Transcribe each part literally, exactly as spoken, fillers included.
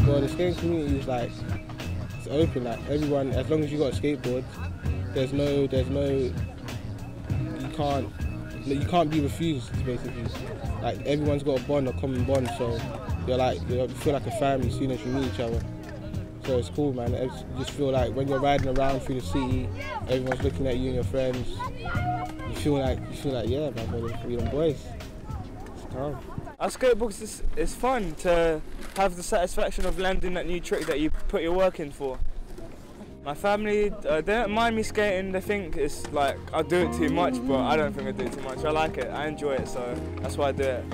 Well, the skating community is like, it's open, like everyone, as long as you got a skateboard, there's no, there's no, you can't, you can't be refused, basically. Like everyone's got a bond, a common bond, so you're like, you feel like a family as soon as you meet each other. So it's cool, man. You just feel like when you're riding around through the city, everyone's looking at you and your friends. You feel like, you feel like, yeah, man, we're them boys. It's calm. Our skateboards is it's fun to have the satisfaction of landing that new trick that you put your work in for. My family, uh, they don't mind me skating. They think it's like I do it too much, but I don't think I do it too much. I like it. I enjoy it, so that's why I do it.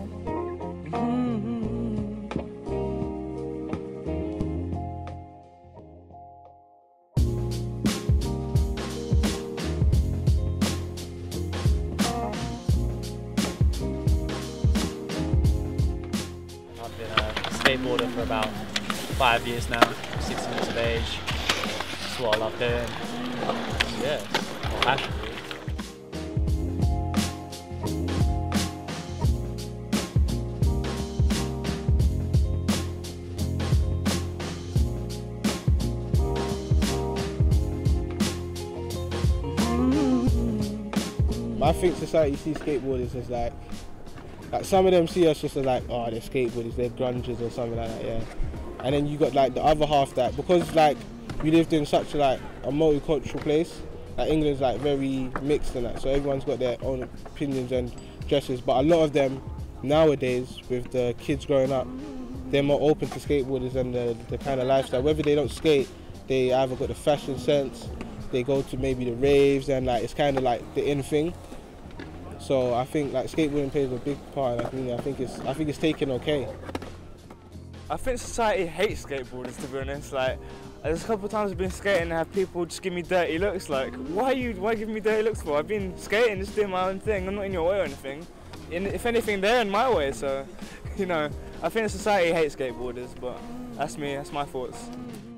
I've been a skateboarder for about five years now, sixteen years of age. That's what I love doing. Yeah, passion really. I think society sees skateboarders as like, like some of them see us just as like, oh, they're skateboarders, they're grungers or something like that, yeah. And then you got like the other half that, because like we lived in such like a multicultural place, like England's like very mixed and that, so everyone's got their own opinions and dresses, but a lot of them nowadays, with the kids growing up, they're more open to skateboarders and the, the kind of lifestyle. Whether they don't skate, they either got the fashion sense, they go to maybe the raves, and like it's kind of like the in thing. So I think like skateboarding plays a big part in that community. I think it's I think it's taken okay. I think society hates skateboarders, to be honest. Like, there's a couple of times I've been skating and have people just give me dirty looks. Like, why are you why are you giving me dirty looks for? I've been skating, just doing my own thing. I'm not in your way or anything. In, if anything, they're in my way. So, you know, I think society hates skateboarders, but that's me. That's my thoughts.